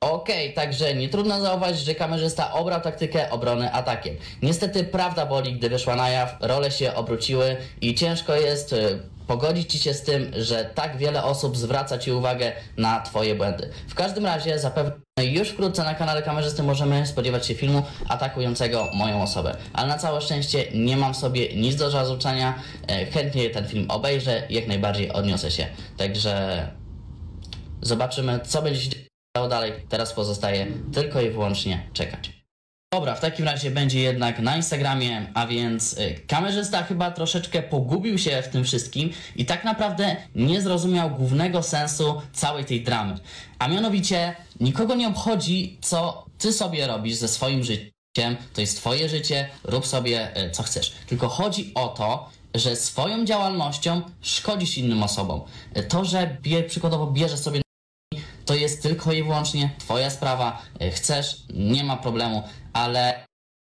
Okej, także nie trudno zauważyć, że kamerzysta obrał taktykę obrony atakiem. Niestety prawda boli, gdy wyszła na jaw, role się obróciły i ciężko jest pogodzić ci się z tym, że tak wiele osób zwraca ci uwagę na twoje błędy. W każdym razie zapewne już wkrótce na kanale kamerzysty możemy spodziewać się filmu atakującego moją osobę. Ale na całe szczęście nie mam sobie nic do zarzucenia, chętnie ten film obejrzę, jak najbardziej odniosę się. Także zobaczymy, co będzie się działo dalej. Teraz pozostaje tylko i wyłącznie czekać. Dobra, w takim razie będzie jednak na Instagramie, a więc kamerzysta chyba troszeczkę pogubił się w tym wszystkim i tak naprawdę nie zrozumiał głównego sensu całej tej dramy. A mianowicie nikogo nie obchodzi, co ty sobie robisz ze swoim życiem, to jest twoje życie, rób sobie co chcesz. Tylko chodzi o to, że swoją działalnością szkodzisz innym osobom. To, że przykładowo bierzesz sobie, to jest tylko i wyłącznie twoja sprawa, chcesz, nie ma problemu, ale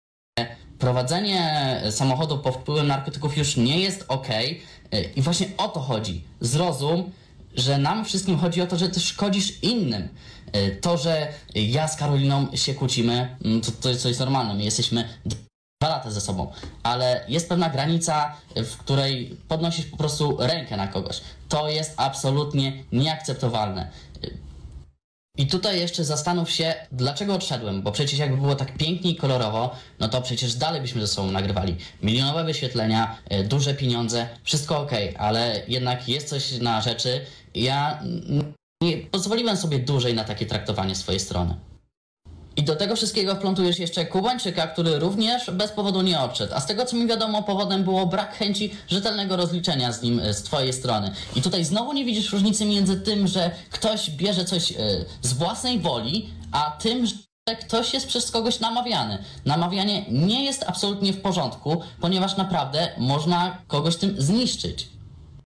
prowadzenie samochodu pod wpływem narkotyków już nie jest ok i właśnie o to chodzi. Zrozum, że nam wszystkim chodzi o to, że ty szkodzisz innym. To, że ja z Karoliną się kłócimy, to jest coś normalne, my jesteśmy 2 lata ze sobą, ale jest pewna granica, w której podnosisz po prostu rękę na kogoś. To jest absolutnie nieakceptowalne. I tutaj jeszcze zastanów się, dlaczego odszedłem, bo przecież jakby było tak pięknie i kolorowo, no to przecież dalej byśmy ze sobą nagrywali. Milionowe wyświetlenia, duże pieniądze, wszystko ok, ale jednak jest coś na rzeczy i ja nie pozwoliłem sobie dłużej na takie traktowanie swojej strony. I do tego wszystkiego wplątujesz jeszcze Kubańczyka, który również bez powodu nie odszedł. A z tego co mi wiadomo, powodem było brak chęci rzetelnego rozliczenia z nim z twojej strony. I tutaj znowu nie widzisz różnicy między tym, że ktoś bierze coś z własnej woli, a tym, że ktoś jest przez kogoś namawiany. Namawianie nie jest absolutnie w porządku, ponieważ naprawdę można kogoś tym zniszczyć.